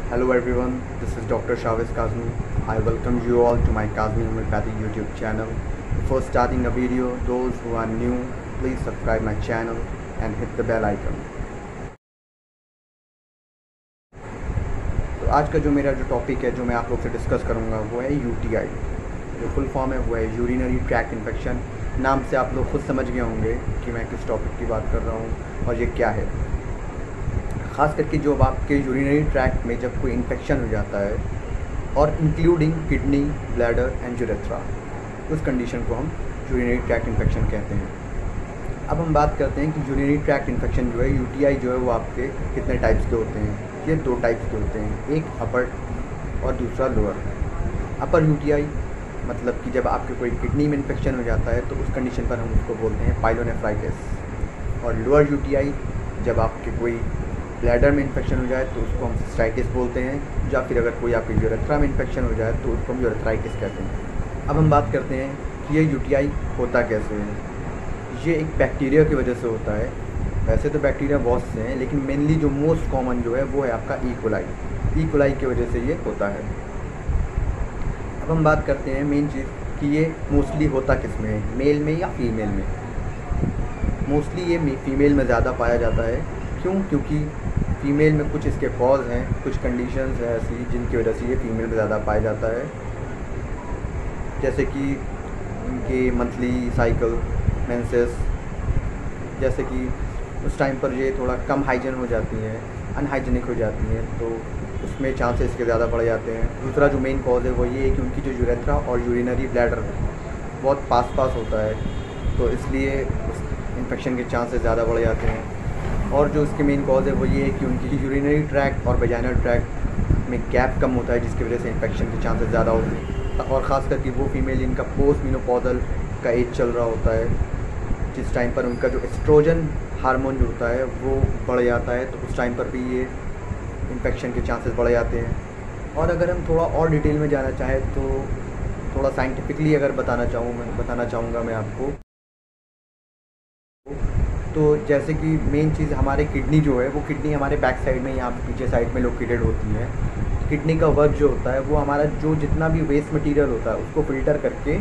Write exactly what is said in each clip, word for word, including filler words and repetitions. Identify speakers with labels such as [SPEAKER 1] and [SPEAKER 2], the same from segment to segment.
[SPEAKER 1] Hello everyone, this is Doctor Shavis Kazmi. I welcome you all to my Kazmi Homeopathic YouTube channel. Before starting a video, those who are new, please subscribe my channel and hit the bell icon. तो आज का जो मेरा जो topic है जो मैं आप लोग से डिस्कस करूँगा वो है यू टी आई। जो फुल फॉर्म है वो है यूरिनरी ट्रैक्ट इन्फेक्शन। नाम से आप लोग खुद समझ गए होंगे कि मैं किस टॉपिक की बात कर रहा हूँ और ये क्या है। ख़ास करके जो आपके यूरिनरी ट्रैक्ट में जब कोई इन्फेक्शन हो जाता है और including kidney, bladder and urethra, उस कंडीशन को हम यूरिनरी ट्रैक्ट इन्फेक्शन कहते हैं। अब हम बात करते हैं कि यूरिनरी ट्रैक्ट इन्फेक्शन जो है, यूटीआई जो है वो आपके कितने टाइप्स के होते हैं। ये दो टाइप्स के होते हैं, एक अपर और दूसरा लोअर। अपर यूटीआई मतलब कि जब आपके कोई किडनी में इन्फेक्शन हो जाता है तो उस कंडीशन पर हम उसको बोलते हैं पाइलोनेफ्राइटिस। और लोअर यूटीआई जब आपके कोई ब्लैडर में इन्फेक्शन हो जाए तो उसको हम सिस्टाइटिस बोलते हैं, या फिर अगर कोई आपके यूरेथ्रा में इन्फेक्शन हो जाए तो उसको हम यूरेथ्राइटिस कहते हैं। अब हम बात करते हैं कि ये यूटीआई होता कैसे है। ये एक बैक्टीरिया की वजह से होता है। वैसे तो बैक्टीरिया बहुत से हैं, लेकिन मेनली जो मोस्ट कॉमन जो है वो है आपका ई कोलाई। ई कोलाई की वजह से ये होता है। अब हम बात करते हैं मेन चीज़ कि ये मोस्टली होता किस में है, मेल में या फीमेल में। मोस्टली ये फीमेल में ज़्यादा पाया जाता है। क्यों? क्योंकि फ़ीमेल में कुछ इसके कॉज हैं, कुछ कंडीशंस हैं ऐसी जिनकी वजह से ये फ़ीमेल में ज़्यादा पाया जाता है। जैसे कि उनके मंथली साइकिल, मेंसेस, जैसे कि उस टाइम पर ये थोड़ा कम हाइजीन हो जाती हैं, अनहाइजीनिक हो जाती हैं, तो उसमें चांसेस इसके ज़्यादा बढ़ जाते हैं। दूसरा जो मेन कॉज है वो ये है कि उनकी जो यूरेथ्रा और यूरिनरी ब्लैडर बहुत पास पास होता है, तो इसलिए उस इन्फेक्शन के चांसेस ज़्यादा बढ़ जाते हैं। और जो इसके मेन कॉज है वो ये है कि उनकी यूरिनरी ट्रैक्ट और वेजाइनल ट्रैक्ट में गैप कम होता है, जिसकी वजह से इन्फेक्शन के चांसेस ज़्यादा होते हैं। और ख़ास करके वो फीमेल जिनका पोस्ट मेनोपॉजल का एज चल रहा होता है, जिस टाइम पर उनका जो एस्ट्रोजन हार्मोन जो होता है वो बढ़ जाता है, तो उस टाइम पर भी ये इन्फेक्शन के चांसेस बढ़ जाते हैं। और अगर हम थोड़ा और डिटेल में जाना चाहें तो थोड़ा साइंटिफिकली अगर बताना चाहूँ मैं बताना चाहूँगा मैं आपको, तो जैसे कि मेन चीज़ हमारे किडनी जो है वो किडनी हमारे बैक साइड में, यहाँ पीछे साइड में लोकेटेड होती है। किडनी का वर्क जो होता है वो हमारा जो जितना भी वेस्ट मटेरियल होता है उसको फ़िल्टर करके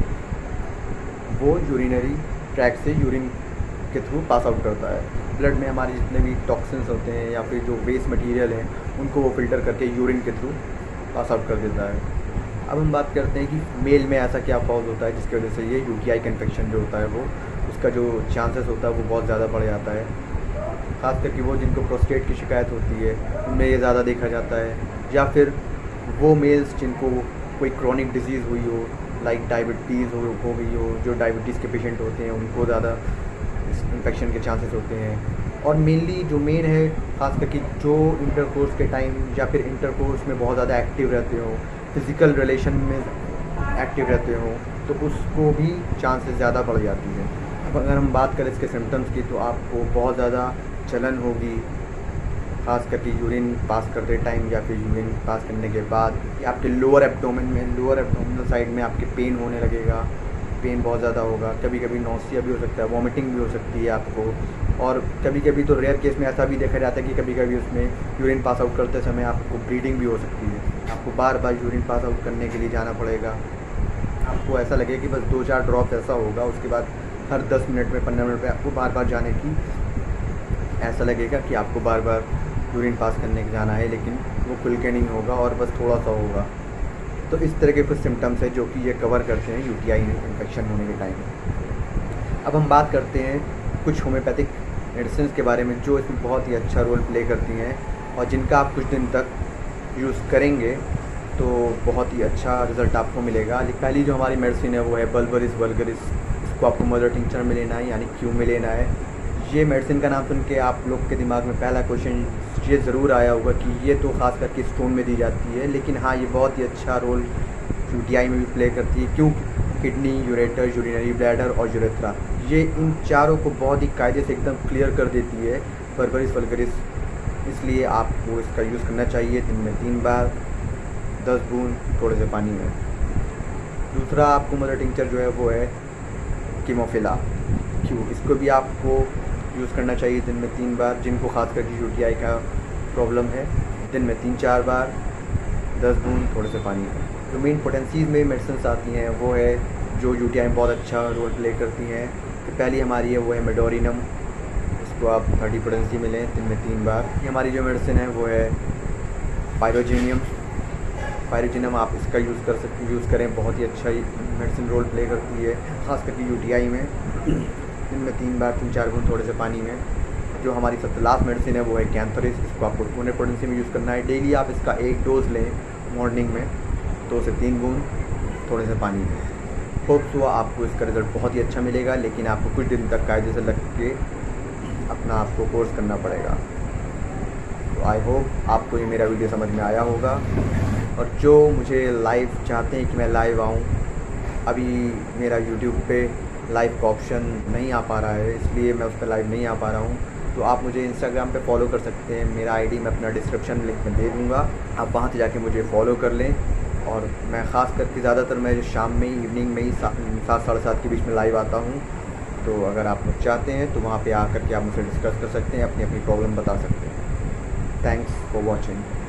[SPEAKER 1] वो यूरिनरी ट्रैक से यूरिन के थ्रू पास आउट करता है। ब्लड में हमारे जितने भी टॉक्सिन्स होते हैं या फिर जो वेस्ट मटेरियल हैं उनको वो फ़िल्टर करके यूरिन के थ्रू पास आउट कर देता है। अब हम बात करते हैं कि मेल में ऐसा क्या कॉज होता है जिसकी वजह से ये यूटीआई का इन्फेक्शन जो होता है वो उसका जो चांसेस होता है वो बहुत ज़्यादा बढ़ जाता है। ख़ास करके वो जिनको प्रोस्टेट की शिकायत होती है उनमें ये ज़्यादा देखा जाता है, या फिर वो मेल्स जिनको कोई क्रॉनिक डिजीज़ हुई हो, लाइक डायबिटीज़ हो हो गई हो, जो डायबिटीज़ के पेशेंट होते हैं उनको ज़्यादा इस इन्फेक्शन के चांसेस होते हैं। और मेनली जो मेन है, ख़ास करके जो इंटरकोर्स के टाइम या फिर इंटरकोर्स में बहुत ज़्यादा एक्टिव रहते हो, फिज़िकल रिलेशन में एक्टिव रहते हो, तो उसको भी चांसेस ज़्यादा बढ़ जाती है। अब अगर हम बात करें इसके सिम्टम्स की तो आपको बहुत ज़्यादा जलन होगी, ख़ास करके यूरिन पास करते टाइम या फिर यूरिन पास करने के बाद। आपके लोअर एब्डोमेन में, लोअर एब्डोमिनल साइड में आपके पेन होने लगेगा, पेन बहुत ज़्यादा होगा। कभी कभी नौसिया भी हो सकता है, वॉमिटिंग भी हो सकती है आपको। और कभी कभी तो रेयर केस में ऐसा भी देखा जाता है कि कभी कभी उसमें यूरिन पास आउट करते समय आपको ब्लीडिंग भी हो सकती है। आपको बार बार यूरिन पास आउट करने के लिए जाना पड़ेगा। आपको ऐसा लगे कि बस दो चार ड्रॉप्स ऐसा होगा, उसके बाद हर दस मिनट में, पंद्रह मिनट में आपको बार बार जाने की ऐसा लगेगा कि आपको बार बार यूरिन पास करने के जाना है, लेकिन वो खुल के नहीं होगा और बस थोड़ा सा होगा। तो इस तरह के कुछ सिम्टम्स हैं जो कि ये कवर करते हैं यूटीआई इन्फेक्शन होने के टाइम। अब हम बात करते हैं कुछ होम्योपैथिक मेडिसिन के बारे में जो इसमें बहुत ही अच्छा रोल प्ले करती हैं और जिनका आप कुछ दिन तक यूज़ करेंगे तो बहुत ही अच्छा रिज़ल्ट आपको मिलेगा। पहली जो हमारी मेडिसिन है वो है बल्बरिस वल्गरिस। इसको आपको मदर टिंचर में लेना है, यानी क्यू में लेना है। ये मेडिसिन का नाम सुन के आप लोग के दिमाग में पहला क्वेश्चन ये ज़रूर आया होगा कि ये तो ख़ास करके स्टोन में दी जाती है, लेकिन हाँ, ये बहुत ही अच्छा रोल यूटीआई में भी प्ले करती है। क्यों? किडनी, यूरेटर, यूरिनरी ब्लैडर और यूरेथ्रा, ये इन चारों को बहुत ही कायदे से एकदम क्लियर कर देती है बल्बरिस वल्गरिस। इसलिए आपको इसका यूज़ करना चाहिए दिन में तीन बार, दस बूंद थोड़े से पानी में। दूसरा आपको मदर टिंचर जो है वो है कीमोफिला क्यू। इसको भी आपको यूज़ करना चाहिए दिन में तीन बार, जिनको खास करके यूटीआई का प्रॉब्लम है दिन में तीन चार बार। दस बूंद थोड़े से पानी में। जो मेन पोटेंसीज में मेडिसिन आती हैं वो है जो यूटीआई में बहुत अच्छा रोल प्ले करती हैं। तो पहली हमारी है वो है मेडोरिनम, इसको आप थर्टी पोटेंसी में लें दिन में तीन बार। ये हमारी जो मेडिसिन है वो है पायरोजीनियम। पायरोजीनियम आप इसका यूज़ कर सकते यूज़ करें, बहुत ही अच्छा मेडिसिन रोल प्ले करती है, ख़ास करके यूटीआई में। दिन में तीन बार तीन चार बूंद थोड़े से पानी में। जो हमारी सबसे लास्ट मेडिसिन है वो है कैंथोरिस, इसको आपको हंड्रेड पोटेंसी में यूज़ करना है। डेली आप इसका एक डोज लें मॉर्निंग में, दो से तीन बूंद थोड़े से पानी में। होप्स हुआ आपको इसका रिज़ल्ट बहुत ही अच्छा मिलेगा, लेकिन आपको कुछ दिन तक कायदे से लग के अपना आपको कोर्स करना पड़ेगा। तो आई होप आपको ये मेरा वीडियो समझ में आया होगा। और जो मुझे लाइव चाहते हैं कि मैं लाइव आऊँ, अभी मेरा यूट्यूब पे लाइव का ऑप्शन नहीं आ पा रहा है, इसलिए मैं उस पर लाइव नहीं आ पा रहा हूँ। तो आप मुझे इंस्टाग्राम पे फॉलो कर सकते हैं, मेरा आईडी मैं अपना डिस्क्रिप्शन लिंक में दे दूँगा, आप वहाँ से जाके मुझे फॉलो कर लें। और मैं ख़ास करके ज़्यादातर मैं शाम में ही इवनिंग में ही सात साढ़े सात के बीच में लाइव आता हूँ। तो अगर आप लोग चाहते हैं तो वहाँ पे आकर के आप मुझसे डिस्कस कर सकते हैं, अपनी अपनी प्रॉब्लम बता सकते हैं। Thanks for watching.